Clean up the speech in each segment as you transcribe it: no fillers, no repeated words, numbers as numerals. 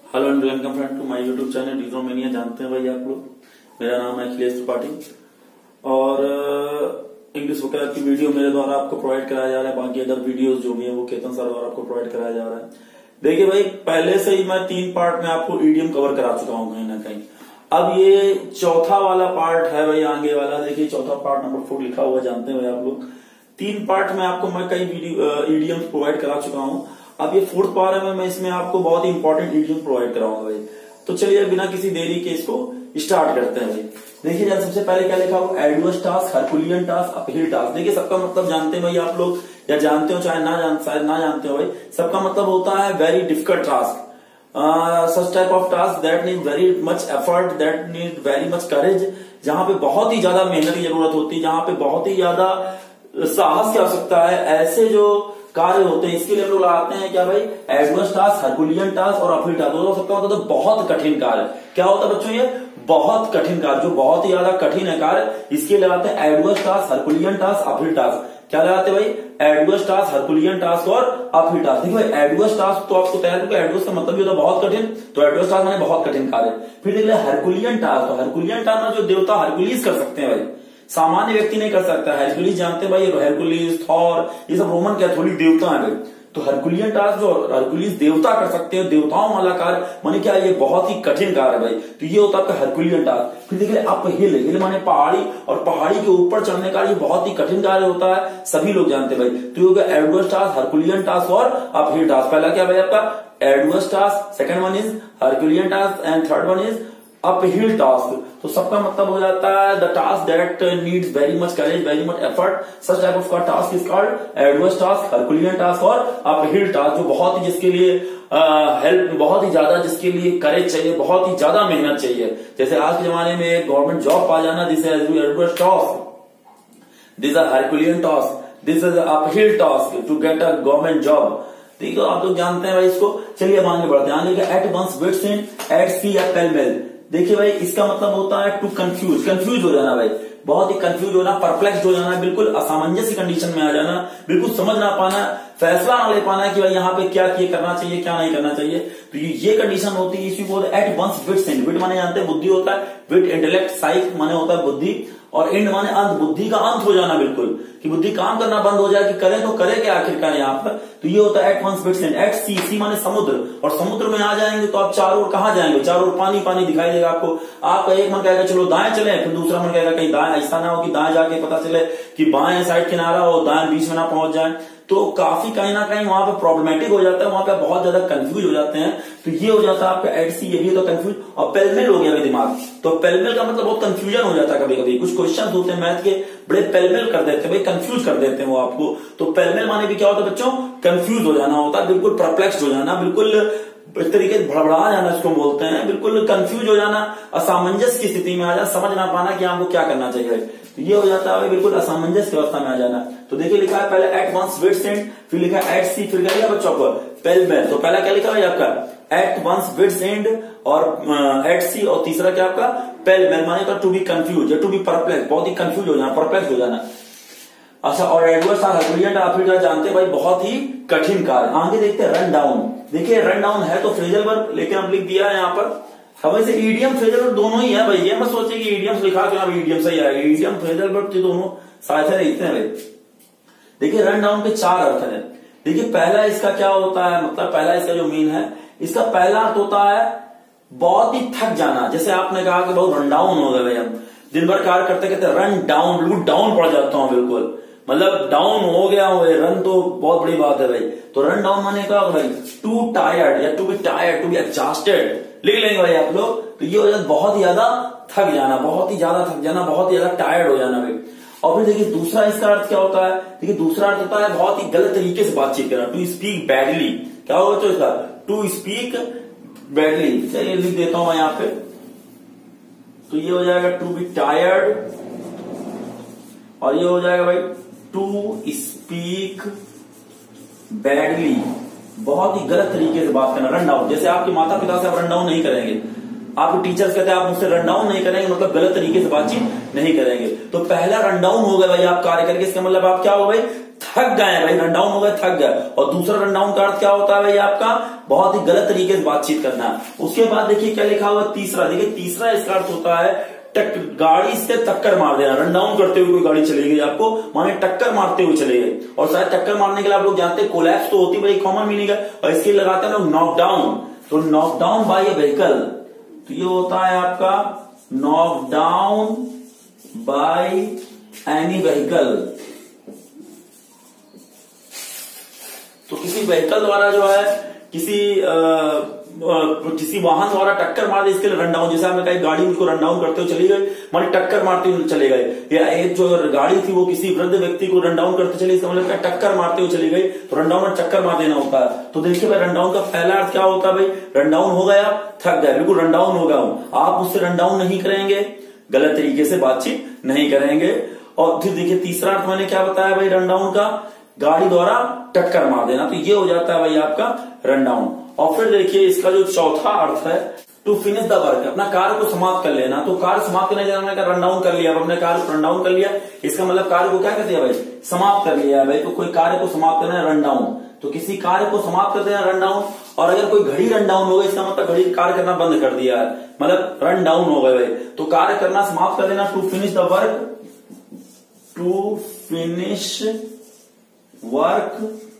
Hello and welcome friend to my YouTube channel डिजोमेनिया। जानते हैं भाई आप लोग, मेरा नाम है अखिलेश त्रिपाठी और इंग्लिश वगैरह की वीडियो मेरे द्वारा आपको प्रोवाइड कराया जा रहा है। बाकी अदर वीडियोस जो भी है वो केतन सर द्वारा आपको प्रोवाइड कराया जा रहा है। देखिए भाई, पहले से ही मैं 3 पार्ट में आपको ईडीएम कवर करा चुका हूं कहीं ना कहीं। अब ये चौथा वाला पार्ट है भाई, आगे वाला। देखिए चौथा पार्ट नंबर 4 लिखा हुआ, जानते हैं भाई आप लोग। 3 पार्ट में आपको मैं कई ईडीएम प्रोवाइड करा चुका हूं। अब ये 4th पार्ट में मैं इसमें आपको बहुत ही इंपॉर्टेंट ईडीएम प्रोवाइड कराऊंगा भाई। तो चलिए बिना किसी देरी के इसको स्टार्ट करते हैं भाई। देखिए जरा सबसे पहले क्या लिखा हुआ, adverse task, herculean task, uphill task. देखिए सबका मतलब जानते हैं भाई आप लोग, या जानते हो चाहे शायद ना जानते हो भाई। सबका मतलब होता है very difficult task, such type of task that need very much effort, that need very much courage, जहां पे बहुत ही ज्यादा मेहनत की जरूरत होती है, जहां पे बहुत ही ज्यादा साहस की आवश्यकता है। ऐसे जो कार्य होते हैं इसके लिए हम लोग लगाते हैं क्या भाई, एडवर्स टास्क, हरकुलियन टास्क और अपहिल टास्क। दोनों सबका मतलब बहुत कठिन कार्य। क्या होता है बच्चों, ये बहुत कठिन कार्य, जो बहुत ही ज्यादा कठिन है कार्य, इसके लगाते हैं adverse task, herculean task, uphill task. क्या लगाते हैं भाई, एडवर्स टास्क, हरकुलियन टास्क और अपहिल टास्क। देखिए भाई एडवर्स टास्क तो आपको तैयार करके, एडवर्स का मतलब भी होता है बहुत कठिन, तो एडवर्स टास्क माने बहुत कठिन कार्य। फिर देख लिया हरकुलियन टास्क, तो हरकुलियन टास्क में जो देवता हरकुलिस कर सकते हैं भाई, सामान्य व्यक्ति नहीं कर सकता। हरकुलिस जानते हैं भाई, हेरकुलिस, थॉर, ये सब रोमन कैथोलिक देवता है भाई। तो हरकुलियन टास्क जो हरकुलिस देवता कर सकते हैं, देवताओं वाला कार्य माने क्या, ये बहुत ही कठिन कार्य है भाई। तो ये होता है आपका हरकुलियन टास्क। फिर देखिए अपहिल, हिल माने पहाड़ी, और पहाड़ी के ऊपर चढ़ने का ये बहुत ही कठिन कार्य होता है, सभी लोग जानते हैं भाई। तो ये हो गया एडवर्स टास्क, हरकुलियन टास्क और अपहिल टास्क। पहला क्या भाई आपका adverse task, second one is herculean task and third one is uphill task. तो सबका मतलब हो जाता है the task that needs very much courage, very much effort, such type of task is called adverse task, herculean task और uphill task. जो बहुत ही जिसके लिए हेल्प, बहुत ही ज्यादा जिसके लिए करेज चाहिए, बहुत ही ज्यादा मेहनत चाहिए। जैसे आज के जमाने में गवर्नमेंट जॉब पा जाना, this is adverse task, this is herculean task, this is uphill task to get a government job. ठीक है, आप लोग जानते हैं भाई इसको। चलिए अब आगे बढ़ते हैं। आगे at one's wits in, at sea या पेल मेल। देखिए भाई इसका मतलब होता है टू कंफ्यूज, कंफ्यूज हो जाना भाई, बहुत ही कंफ्यूज होना, परप्लेक्स हो जाना, बिल्कुल असामंजस्य कंडीशन में आ जाना, बिल्कुल समझ ना पाना, फैसला ना ले पाना कि भाई यहाँ पे क्या करना चाहिए, क्या नहीं करना चाहिए। तो ये कंडीशन होती है, इसी को at one's wits in. Wit माने जानते हैं बुद्धि होता है, विट इंटेलेक्ट, साइक माने होता है बुद्धि, और इंड माने अंत, बुद्धि का अंत हो जाना, बिल्कुल कि बुद्धि काम करना बंद हो जाए कि करें तो करें क्या आखिरकार यहाँ पर। तो ये होता है at one's wits in. At sea, sea माने समुद्र, और समुद्र में आ जाएंगे तो आप चारों ओर कहां जाएंगे, चारों ओर पानी पानी दिखाई देगा आपको। आपका एक मन कहेगा चलो दाएं चले, फिर दूसरा मन कहेगा कहीं दाएं, ऐसा ना हो कि दाएं जाके पता चले कि बाएं साइड किनारा हो, दाएं बीच में ना पहुंच जाए। तो काफी कहीं ना कहीं वहां पे प्रॉब्लमेटिक हो जाता है, वहां पे बहुत ज्यादा कंफ्यूज हो जाते हैं। तो ये हो जाता है आपका एट सी, ये भी तो कंफ्यूज। और पेलमेल हो गया दिमाग, तो पेलमेल का मतलब बहुत कंफ्यूजन हो जाता है। कभी कभी कुछ क्वेश्चन होते हैं मैथ के, बड़े पेलमेल कर देते हैं भाई, कंफ्यूज कर देते हैं वो आपको। तो पेलमेल माने भी क्या होता है बच्चों, कंफ्यूज हो जाना होता है, बिल्कुल परप्लेक्स हो जाना, बिल्कुल इस तरीके से भड़बड़ा जाना इसको बोलते हैं, बिल्कुल कंफ्यूज हो जाना, असामंजस्य की स्थिति में आ जाना, समझ ना पाना कि हमको क्या करना चाहिए। तो ये हो जाता है बिल्कुल असामंजस्य की अवस्था में आ जाना। तो देखिए लिखा है पहले एट वंस विट्स एंड, फिर लिखा है एट सी, फिर क्या लिखा बच्चों को पेलमेल। तो पहला क्या लिखा है आपका एट वंस विट्स एंड और एट सी, और तीसरा क्या आपका पेलमेल माने to be confuse, to be perplex, बहुत ही कंफ्यूज हो जाना, परप्लेक्स हो जाना। अच्छा, और एडवर्स हरकुलियन टास्क जानते हैं भाई, बहुत ही कठिन कार्य। आगे देखते हैं रन डाउन। देखिए रन डाउन है तो फ्रेजल वर्ब, लेकिन हम लिख दिया है यहाँ पर। अब वैसे ईडीएम फ्रेजल वर्ब दोनों ही है भाई, ये मत सोचिए कि ईडीएम लिखा तो यहाँ ईडीएम सही आएगा, ईडीएम फ्रेजल वर्ब दोनों साथ रहते हैं भाई। देखिए रन डाउन के 4 अर्थ है। देखिए पहला इसका क्या होता है, मतलब पहला इसका जो मीन है, इसका पहला अर्थ होता है बहुत ही थक जाना। जैसे आपने कहा कि बहुत रन डाउन हो गए भाई, हम दिन भर कार्य करते करते रन डाउन, बिल्कुल डाउन पड़ जाता हूँ, बिल्कुल मतलब डाउन हो गया हूँ। रन तो बहुत बड़ी बात है भाई। तो रन डाउन माने क्या भाई, टू टायर्ड या to be tired, to be exhausted, लिख लेंगे भाई आप लोग। तो ये हो जाता बहुत ही ज्यादा थक जाना, बहुत ही ज्यादा थक जाना, बहुत ही ज्यादा टायर्ड हो जाना भाई। और फिर देखिए दूसरा इसका अर्थ क्या होता है, देखिए दूसरा अर्थ होता है बहुत ही गलत तरीके से बातचीत करना, टू स्पीक बैडली। क्या होगा तो इसका टू स्पीक बैडली, चलिए लिख देता हूं मैं यहाँ पे। तो ये हो जाएगा टू बी टायर्ड, और ये हो जाएगा भाई टू स्पीक बैडली, बहुत ही गलत तरीके से बात करना, रन डाउन। जैसे आपके माता पिता से आप रन डाउन नहीं करेंगे, आपके टीचर्स कहते हैं आप मुझसे रन डाउन नहीं करेंगे, मतलब गलत तरीके से बातचीत नहीं करेंगे। तो पहला रन डाउन हो गया भाई आप कार्य करके, इसका मतलब आप क्या हो भाई, थक गए हैं भाई, रन डाउन हो गए, थक गए। और दूसरा रन डाउन का अर्थ क्या होता है भाई आपका, बहुत ही गलत तरीके से बातचीत करना। उसके बाद देखिए क्या लिखा हुआ तीसरा, देखिए तीसरा इसका अर्थ होता है गाड़ी से टक्कर मार देना। रन डाउन करते हुए कोई गाड़ी चली गई आपको, माने टक्कर मारते हुए चले गए। और शायद टक्कर मारने के लिए आप लोग जानते हैं कोलैप्स तो होती है, कॉमन मीनिंग है। और इसके लगाते हैं लोग नॉक डाउन, तो knock down by a vehicle, तो ये होता है आपका knock down by any vehicle. तो किसी व्हीकल द्वारा जो है किसी वाहन द्वारा टक्कर मार दे, इसके लिए रन डाउन। जैसे आपने कहा गाड़ी उसको रन डाउन करते हुए चली गई, माने टक्कर मारते हुए चले गए, या एक जो गाड़ी थी वो किसी वृद्ध व्यक्ति को रन डाउन करते चली, इसका मतलब टक्कर मारते हुए चली गई, तो रन डाउन में टक्कर मार देना होता है। तो देखिए भाई रन डाउन का पहला अर्थ क्या होता है भाई, रन डाउन हो गया, थक गया, बिल्कुल रन डाउन हो गया हूं। आप उससे रन डाउन नहीं करेंगे, गलत तरीके से बातचीत नहीं करेंगे। और फिर देखिए तीसरा अर्थ मैंने क्या बताया भाई रन डाउन का, गाड़ी द्वारा टक्कर मार देना, तो ये हो जाता है भाई आपका रन डाउन। और फिर देखिए इसका जो चौथा अर्थ है टू फिनिश द वर्क, अपना कार्य को समाप्त कर लेना। तो कार्य समाप्त करने जाना का रन डाउन कर लिया, अब अपने कार्य को रन डाउन कर लिया, इसका मतलब कार्य को क्या कर दिया भाई, समाप्त कर लिया भाई। तो कोई कार्य को समाप्त करना है रन डाउन, तो किसी कार्य को समाप्त कर देना रन डाउन। और अगर कोई घड़ी रन डाउन हो गई, इसका मतलब घड़ी कार्य करना बंद कर दिया है, मतलब रन डाउन हो गए भाई। तो कार्य करना समाप्त कर देना, to finish the work, to finish work,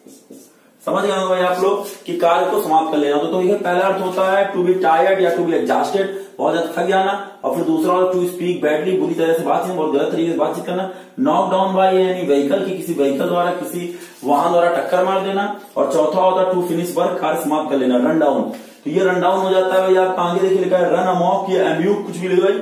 समझ गए भाई आप लोग कि कार्य को समाप्त कर लेना। तो ये पहला अर्थ होता है टू बी टायर्ड या टू बी एग्जॉस्टेड, बहुत ज्यादा थक जाना। और फिर दूसरा टू स्पीक बैडली, बुरी तरह से बातचीत, बहुत गलत तरीके से बातचीत करना। Knock down by any vehicle, की किसी व्हीकल द्वारा किसी वाहन द्वारा टक्कर मार देना। और चौथा होता है टू फिनिश वर्क, कार्य समाप्त कर लेना, रन डाउन। तो ये रन डाउन हो जाता है भाई आपका। आगे देखिए लिखा है रन अमॉक, ये एम्यूक कुछ भी लिखा भाई,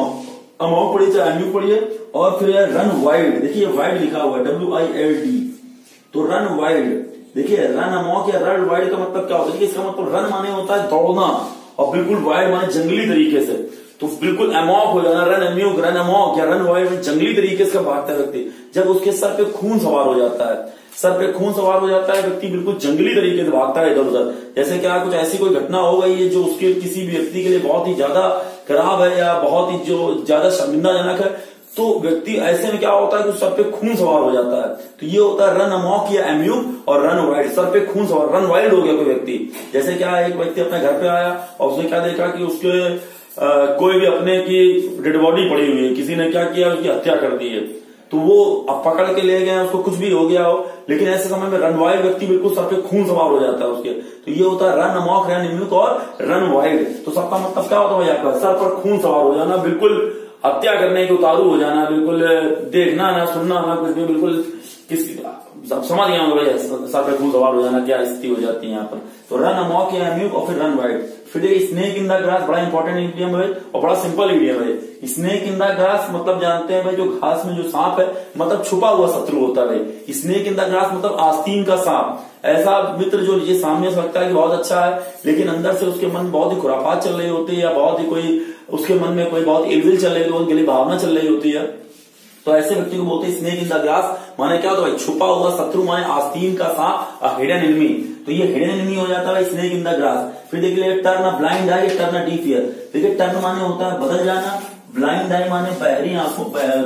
अमॉक पढ़िए चाहे एम्यूक पढ़िए। और फिर रन वाइड, देखिए वाइड लिखा हुआ है WILD, तो रन वाइड। देखिए रन अमॉक या रन वाइड का मतलब क्या होता है, इसका मतलब रन माने होता है दौड़ना, और बिल्कुल वाइड माने जंगली तरीके से। तो बिल्कुल अमॉक हो जाना, रन अम्यूक, रन अमॉक या रन वाइड में जंगली तरीके से भागता है व्यक्ति। जब उसके सर पे खून सवार हो जाता है, सर पे खून सवार हो जाता है, व्यक्ति बिल्कुल जंगली तरीके से भागता है इधर उधर। जैसे क्या कुछ ऐसी कोई घटना हो गई है जो उसके किसी भी व्यक्ति के लिए बहुत ही ज्यादा खराब है या बहुत ही जो ज्यादा शर्मिंदाजनक है, तो व्यक्ति ऐसे में क्या होता है कि सर पे खून सवार हो जाता है। तो ये होता है रन अमॉक या एम्यूक और रन वाइड, सर पे खून सवार, रन वाइड हो गया कोई व्यक्ति। जैसे क्या एक व्यक्ति अपने घर पे आया और उसने क्या देखा कि उसके कोई भी अपने की डेड बॉडी पड़ी हुई है, किसी ने क्या किया, उसकी हत्या कर दी है। तो वो अब पकड़ के ले गए, उसको कुछ भी हो गया हो, लेकिन ऐसे समय में रन वाइड व्यक्ति बिल्कुल सर पे खून सवार हो जाता है उसके। तो ये होता है रन अमॉक, रन एम्यूक और रन वाइड। तो सबका मतलब क्या होता है भाई आपका, सर पर खून सवार हो जाना, बिल्कुल हत्या करने के उतारू हो जाना, बिल्कुल देखना ना सुनना ना कुछ भी, बिल्कुल किसी समझ गया होगा सर पे खून सवार हो जाना क्या स्थिति हो जाती है यहाँ पर। तो रन अमॉक या एम्यूक और फिर रन वाइड। फिर स्नेक इन द ग्रास, बड़ा इंपॉर्टेंट इडियम है और बड़ा सिंपल इडियम है। स्नेक इन द ग्रास मतलब जानते हैं भाई, जो घास में जो सांप है, मतलब छुपा हुआ शत्रु होता है। स्नेक इन द ग्रास मतलब आस्तीन का सांप, ऐसा मित्र जो ये सामने से लगता है कि बहुत अच्छा है, लेकिन अंदर से उसके मन बहुत ही खुरापात चल रही होती है, या बहुत ही कोई उसके मन में कोई बहुत इलविल चल रही होती है, भावना चल रही होती है। तो ऐसे व्यक्ति को बोलते हैं स्नेक इन द ग्रास। माने क्या होता है भाई, छुपा हुआ शत्रु, माने आस्तीन का सांप, हिडन एनिमी। तो ये हिडन एनिमी हो जाता है स्नेक इन द ग्रास। फिर देखिए turn a blind eye, turn a deaf ear. देखिए टर्न माने होता है बदल जाना, ब्लाइंड आई माने बहरी आंखों,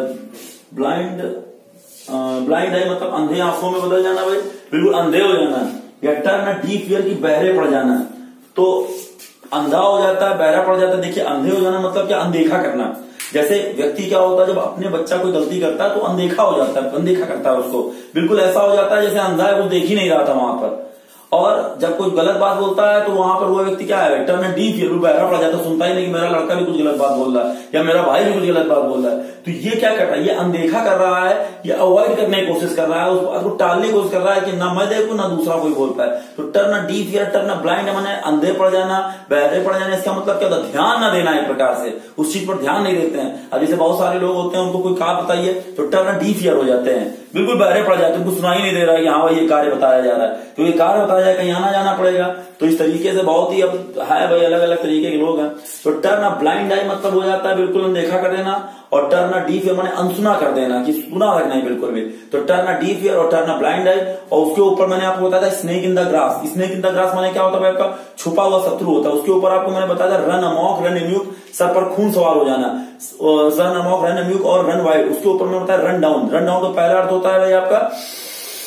ब्लाइंड आई मतलब अंधे आंखों में बदल जाना भाई, बिल्कुल अंधे हो जाना। या टर्न अ डीफ ईयर की बहरे पड़ जाना, तो अंधा हो जाता है, बहरा पड़ जाता है। देखिए अंधे हो जाना मतलब क्या, अनदेखा करना। जैसे व्यक्ति क्या होता है, जब अपने बच्चा कोई गलती करता है तो अनदेखा हो जाता है, अनदेखा करता है उसको, बिल्कुल ऐसा हो जाता है जैसे अंधा है, कुछ देख ही नहीं रहा था वहां पर। और जब कोई गलत बात बोलता है तो वहां पर वो व्यक्ति क्या है, टर्न डीफ ईयर, बहरा पड़ जाता है, सुनता ही नहीं कि मेरा लड़का भी कुछ गलत बात बोल रहा है या मेरा भाई भी कुछ गलत बात बोल रहा है। तो ये क्या कर रहा है, ये अनदेखा कर रहा है, ये अवॉइड करने की कोशिश कर रहा है, उस बात को टालने की कोशिश कर रहा है कि ना मैं देखूं ना दूसरा कोई बोल पाए। तो turn deaf ear, turn blind माने अंधे पड़ जाना, बहरे पड़ जाना। इसका मतलब क्या होता है, ध्यान ना देना, एक प्रकार से उस चीज पर ध्यान नहीं देते हैं। अब जैसे बहुत सारे लोग होते हैं, उनको कोई कार्य बताइए तो टर्न डीफ ईयर हो जाते हैं, बिल्कुल बहरे पड़ जाते हैं, उनको सुनाई नहीं दे रहा है कि हाँ भाई ये कार्य बताया जा रहा है, तो ये कार्य बताया जाए, कहीं आना जाना पड़ेगा। तो इस तरीके से बहुत ही अब है भाई, अलग अलग तरीके के लोग हैं। तो टर्न ब्लाइंड आई मतलब हो जाता है बिल्कुल अनदेखा कर देना, और टर्न डीफ ईयर माने अनसुना कर देना, कि सुना रखना है बिल्कुल भी। तो टर्न डीफ ईयर और टर्न ब्लाइंड आई। और उसके ऊपर मैंने आपको बताया था snake in the grass. Snake in the grass माने क्या होता है आपका, छुपा हुआ शत्रु होता है। उसके ऊपर आपको मैंने बताया था रन अमॉक, रन एम्यूक, सर पर खून सवार हो जाना, रन अमॉक, रन एम्यूक और रन वाइड। उसके ऊपर मैंने बताया रन डाउन। रन डाउन का पहला अर्थ होता है भाई आपका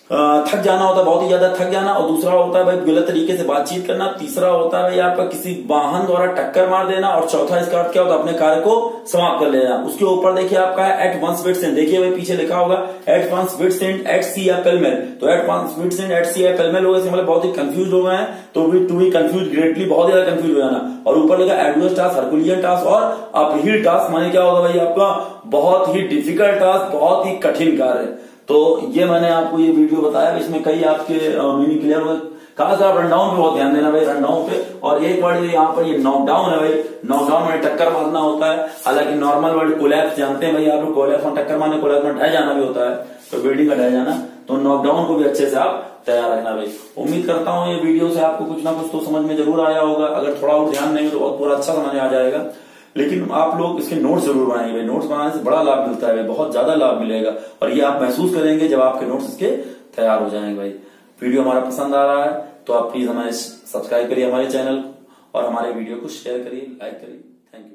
थक जाना होता है, बहुत ही ज्यादा थक जाना, और दूसरा होता है भाई गलत तरीके से बातचीत करना, तीसरा होता है भाई आपका किसी वाहन द्वारा टक्कर मार देना, और चौथा इसका अर्थ क्या होता है अपने कार्य को समाप्त कर लेना। उसके ऊपर देखिए आपका है एट वंस विट्स एंड, देखिए भाई पीछे लिखा होगा at one's wits end at sea या पेलमेल, तो at one's wits end at sea या पेलमेल हो गए, मतलब बहुत ही कंफ्यूज हो गए हैं, तो टू बी कंफ्यूज ग्रेटली, बहुत ज्यादा कंफ्यूज हो जाना। और ऊपर लिखा एडवर्स टास्क, हरकुलियन टास्क और अपहिल टास्क, माने क्या होगा भाई आपका बहुत ही डिफिकल्ट टास्क, बहुत ही कठिन कार्य। तो ये मैंने आपको ये वीडियो बताया, इसमें कई आपके मीनिंग क्लियर हो। खास आप रनडाउन पे बहुत ध्यान देना भाई, रनडाउन पे। और एक वर्ड यहाँ पर ये नॉकडाउन है भाई, नॉकडाउन में टक्कर मारना होता है, हालांकि नॉर्मल वर्ड कोलैप्स जानते हैं भाई आप लोग, कोलैप्स में टक्कर मारने, कोलैप्स में ढह जाना भी होता है, तो बिल्डिंग का ढह जाना, तो नॉकडाउन को भी अच्छे से आप तैयार रखना भाई। उम्मीद करता हूँ ये वीडियो से आपको कुछ ना कुछ तो समझ में जरूर आया होगा, अगर थोड़ा और ध्यान देंगे तो बहुत पूरा अच्छा समझ में आ जाएगा। लेकिन आप लोग इसके नोट्स जरूर बनाएंगे भाई, नोट्स बनाने से बड़ा लाभ मिलता है भाई, बहुत ज्यादा लाभ मिलेगा, और ये आप महसूस करेंगे जब आपके नोट्स इसके तैयार हो जाएंगे भाई। वीडियो हमारा पसंद आ रहा है तो आप प्लीज हमें सब्सक्राइब करिए हमारे चैनल को, और हमारे वीडियो को शेयर करिए, लाइक करिए। Thank you.